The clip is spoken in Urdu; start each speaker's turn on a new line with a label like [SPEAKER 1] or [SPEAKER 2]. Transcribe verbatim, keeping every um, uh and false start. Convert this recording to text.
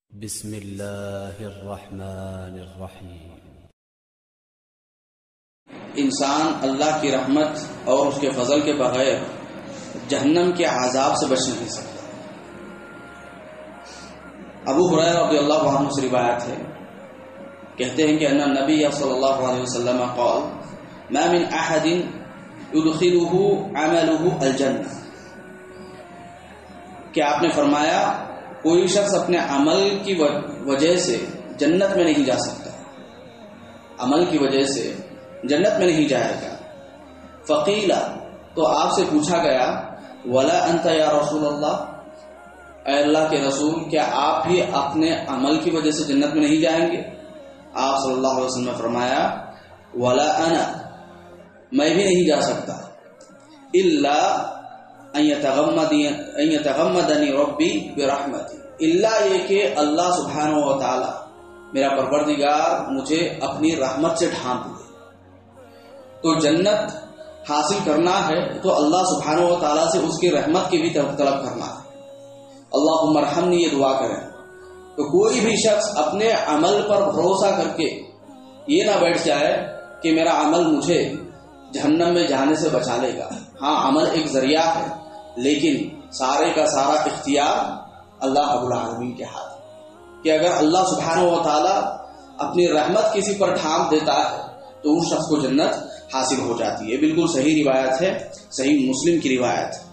[SPEAKER 1] بسم اللہ الرحمن الرحیم۔
[SPEAKER 2] انسان اللہ کی رحمت اور اس کے فضل کے بغیر جہنم کے عذاب سے بچ نہیں سکتا۔ ابو ہریرہ رضی اللہ عنہ سے روایت ہے، کہتے ہیں کہ ان نبی صلی اللہ علیہ وسلم قال ما من احد يدخله عمله الجنہ، کہ آپ نے فرمایا کوئی شخص اپنے عمل کی وجہ سے جنت میں نہیں جا سکتا، عمل کی وجہ سے جنت میں نہیں جائے گا۔ فقیلا، تو آپ سے پوچھا گیا ولا انت یا رسول اللہ، اے اللہ کے رسول کیا آپ بھی اپنے عمل کی وجہ سے جنت میں نہیں جائیں گے؟ آپ صلی اللہ علیہ وسلم نے فرمایا ولا انا، میں بھی نہیں جا سکتا، الا ان یتغمدنی ربی برحمتی، الا یہ کہ اللہ سبحانہ و تعالی میرا پروردگار مجھے اپنی رحمت سے ڈھانپ دے۔ تو جنت حاصل کرنا ہے تو اللہ سبحانہ و تعالی سے اس کی رحمت کی بھی طلب کرنا ہے۔ اللہم ارحمنی، یہ دعا کریں۔ تو کوئی بھی شخص اپنے عمل پر بھروسہ کر کے یہ نہ بیٹھ جائے کہ میرا عمل مجھے جہنم میں جانے سے بچا لے گا۔ ہاں، عمل ایک ذریعہ ہے، لیکن سارے کا سارا اختیار اللہ رب العالمین کے ہاتھ، کہ اگر اللہ سبحانہ و تعالی اپنی رحمت کسی پر ڈھانپ دیتا ہے تو اس شخص کو جنت حاصل ہو جاتی ہے۔ بالکل صحیح روایت ہے، صحیح مسلم کی روایت ہے۔